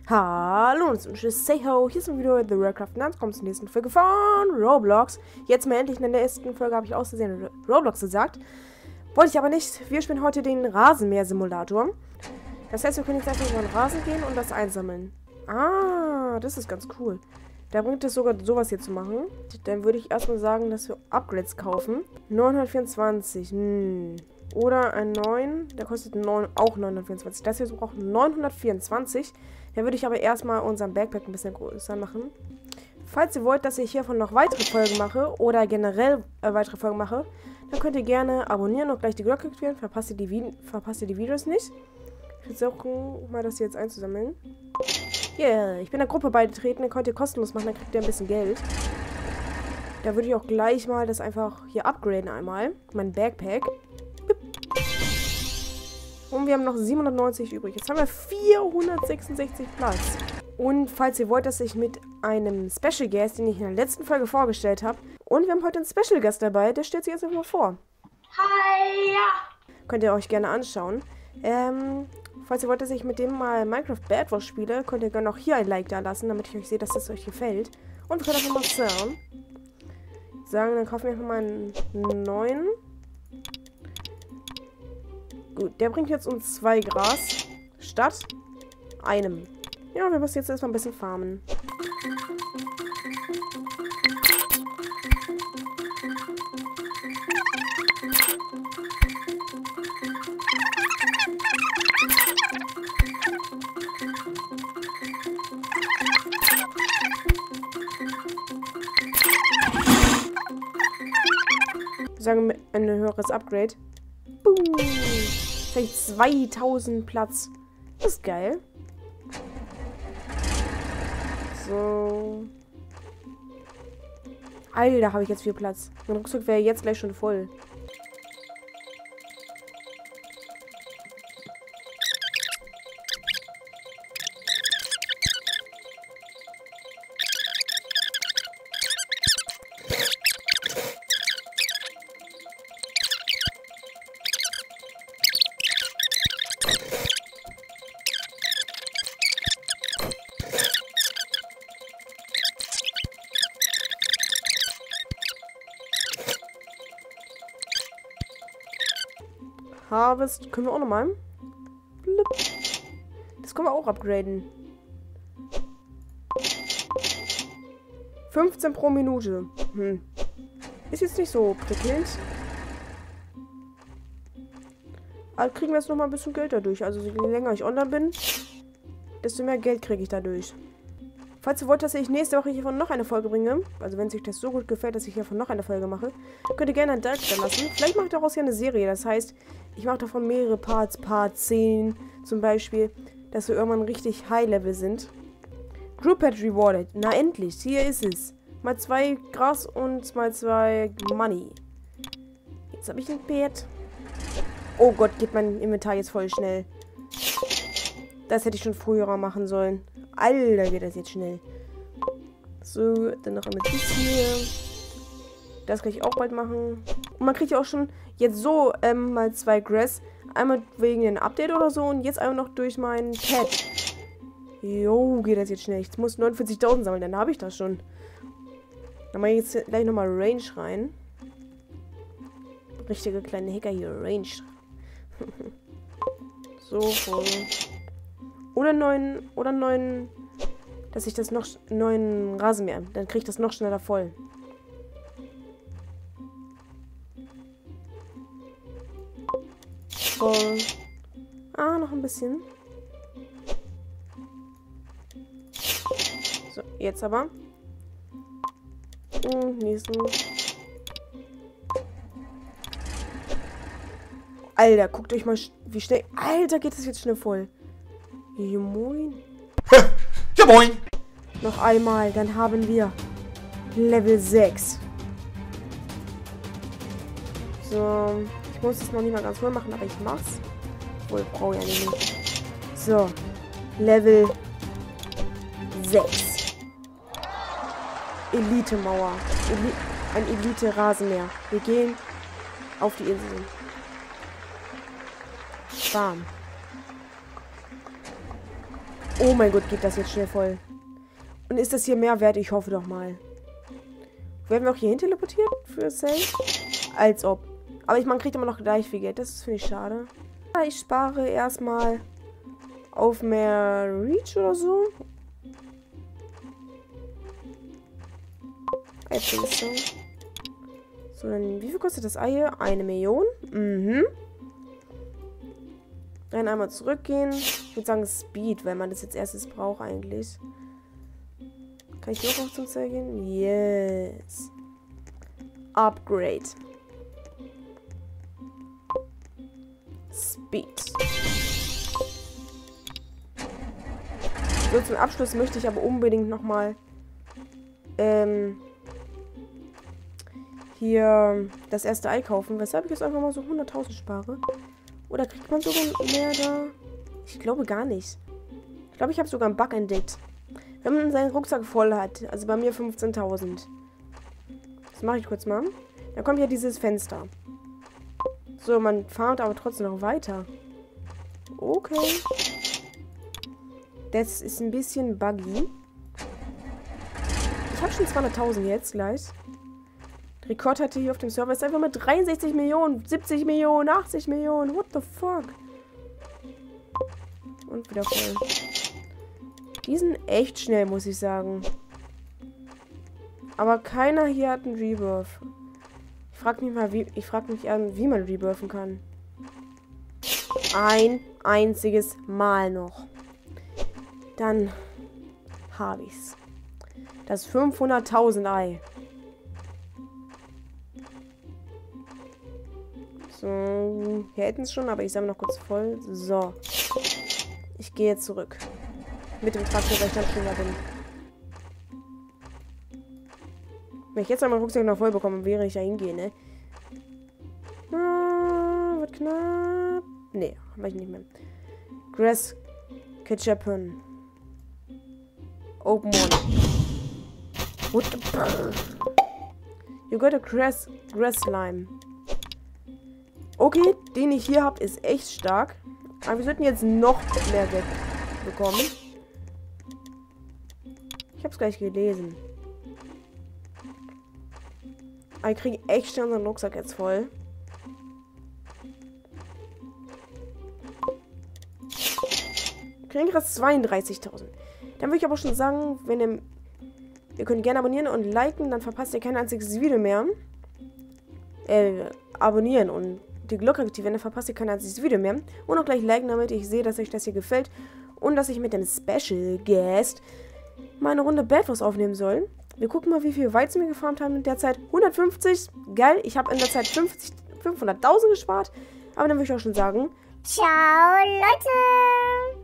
Hallo und tschüss, say ho, hier ist ein Video The Warcraft und dann kommt zur nächsten Folge von Roblox. Jetzt mal endlich in der ersten Folge habe ich auszusehen Roblox gesagt. Wollte ich aber nicht. Wir spielen heute den Rasenmäher-Simulator. Das heißt, wir können jetzt einfach über den Rasen gehen und das einsammeln. Ah, das ist ganz cool. Da bringt es sogar sowas hier zu machen. Dann würde ich erstmal sagen, dass wir Upgrades kaufen. 924, Oder einen neuen, der kostet auch 924. Das hier braucht 924. Dann würde ich aber erstmal unseren Backpack ein bisschen größer machen. Falls ihr wollt, dass ich hiervon noch weitere Folgen mache oder generell weitere Folgen mache, dann könnt ihr gerne abonnieren und gleich die Glocke aktivieren. Verpasst ihr die Videos nicht. Ich versuche mal, das hier jetzt einzusammeln. Yeah, ich bin der Gruppe beigetreten. Dann könnt ihr kostenlos machen, dann kriegt ihr ein bisschen Geld. Da würde ich auch gleich mal das einfach hier upgraden einmal. Mein Backpack. Und wir haben noch 790 übrig. Jetzt haben wir 466 Platz. Und falls ihr wollt, dass ich mit einem Special Guest, den ich in der letzten Folge vorgestellt habe, und wir haben heute einen Special Guest dabei, der stellt sich jetzt einfach mal vor. Hi, ja. Könnt ihr euch gerne anschauen. Falls ihr wollt, dass ich mit dem mal Minecraft Bad Wars spiele, könnt ihr gerne auch hier ein Like da lassen, damit ich euch sehe, dass das euch gefällt. Und wir können einfach mal sagen, dann kaufen wir einfach mal einen neuen. Gut, der bringt jetzt uns 2 Gras statt einem. Ja, wir müssen jetzt erstmal ein bisschen farmen. Sagen wir ein höheres Upgrade. Boom. Vielleicht 2000 Platz. Das ist geil. So. Alter, habe ich jetzt viel Platz. Mein Rucksack wäre jetzt gleich schon voll. Harvest können wir auch nochmal. Das können wir auch upgraden. 15 pro Minute. Ist jetzt nicht so prickelnd. Aber kriegen wir jetzt nochmal ein bisschen Geld dadurch. Also je länger ich online bin, desto mehr Geld kriege ich dadurch. Falls ihr wollt, dass ich nächste Woche hiervon noch eine Folge bringe, also wenn sich das so gut gefällt, dass ich hiervon noch eine Folge mache, könnt ihr gerne ein Like da lassen. Vielleicht mache ich daraus ja eine Serie. Das heißt, ich mache davon mehrere Parts, Part 10 zum Beispiel, dass wir irgendwann richtig High-Level sind. Group Pet Rewarded. Na endlich, hier ist es. Mal 2 Gras und mal 2 Money. Jetzt habe ich ein Pet. Oh Gott, geht mein Inventar jetzt voll schnell. Das hätte ich schon früher machen sollen. Alter, geht das jetzt schnell. So, dann noch einmal das hier. Das kann ich auch bald machen. Und man kriegt ja auch schon jetzt so mal 2 Grass. Einmal wegen dem Update oder so und jetzt einmal noch durch mein Pet. Jo, geht das jetzt schnell. Ich muss 49.000 sammeln, dann habe ich das schon. Dann mache ich jetzt gleich nochmal Range rein. Richtige kleine Hacker hier, Range. So, voll. Oder neuen, dass ich das noch neuen Rasenmäher, dann kriege ich das noch schneller voll. Voll. Ah, noch ein bisschen. So, jetzt aber. Und nächsten. Alter, guckt euch mal, wie schnell. Alter, geht das jetzt schnell voll. Ja, moin. Ja, moin. Noch einmal, dann haben wir Level 6. So, ich muss es noch nicht mal ganz voll machen, aber ich mach's. Obwohl, brauche ich ja nicht. So, Level 6. Elite-Mauer. Ein Elite-Rasenmäher. Wir gehen auf die Insel. Bam. Oh mein Gott, geht das jetzt schnell voll. Und ist das hier mehr wert? Ich hoffe doch mal. Werden wir auch hierhin teleportiert für Safe? Als ob. Aber man kriegt immer noch gleich viel Geld. Das finde ich schade. Ich spare erstmal auf mehr Reach oder so. So, dann wie viel kostet das Ei hier? 1 Million. Mhm. Dann einmal zurückgehen. Ich würde sagen Speed, weil man das jetzt erstes braucht eigentlich. Kann ich noch auf zum Zeigen? Yes. Upgrade. Speed. So, zum Abschluss möchte ich aber unbedingt nochmal hier das erste Ei kaufen, weshalb ich jetzt einfach mal so 100.000 spare. Oder kriegt man sogar mehr da? Ich glaube gar nicht. Ich glaube, ich habe sogar einen Bug entdeckt. Wenn man seinen Rucksack voll hat, also bei mir 15.000. Das mache ich kurz mal. Da kommt ja dieses Fenster. So, man farmt aber trotzdem noch weiter. Okay. Das ist ein bisschen buggy. Ich habe schon 200.000 jetzt gleich. Der Rekord hatte hier auf dem Server ist einfach mit 63 Millionen, 70 Millionen, 80 Millionen. What the fuck? Und wieder voll. Die sind echt schnell, muss ich sagen. Aber keiner hier hat einen Rebirth. Ich frage mich an, wie man rebirthen kann. Ein einziges Mal noch. Dann habe ich's. Das 500.000 Ei. So, wir hätten es schon, aber ich sammle noch kurz voll. So. Ich gehe jetzt zurück. Mit dem Traktor, weil ich dann schneller bin. Wenn ich jetzt einmal Rucksack noch voll bekomme, wäre ich da hingehen, ne? Wird knapp. Nee, mach ich nicht mehr. Grass Ketchupen. Open one. What the You got a grass slime. Okay, den ich hier habe, ist echt stark. Aber wir sollten jetzt noch mehr Geld bekommen. Ich habe es gleich gelesen. Aber ich kriege echt schnell unseren Rucksack jetzt voll. Wir kriegen gerade 32.000. Dann würde ich aber schon sagen, ihr könnt gerne abonnieren und liken, dann verpasst ihr kein einziges Video mehr. Abonnieren und die Glocke aktivieren, dann verpasst ihr kein einziges Video mehr. Und auch gleich liken, damit ich sehe, dass euch das hier gefällt. Und dass ich mit dem Special Guest mal eine Runde Bad Wars aufnehmen soll. Wir gucken mal, wie viel Weizen wir gefarmt haben in der Zeit. 150. Geil. Ich habe in der Zeit 500.000 gespart. Aber dann würde ich auch schon sagen. Ciao, Leute!